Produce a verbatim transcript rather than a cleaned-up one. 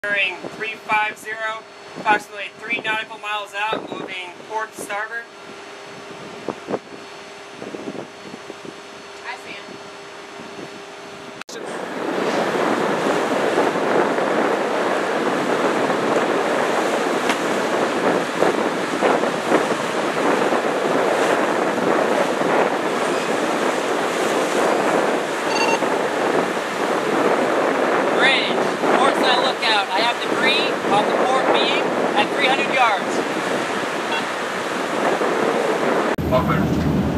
Bearing three five zero, approximately three nautical miles out, moving port to starboard. I see him. I have debris off the port beam at three hundred yards. All clear.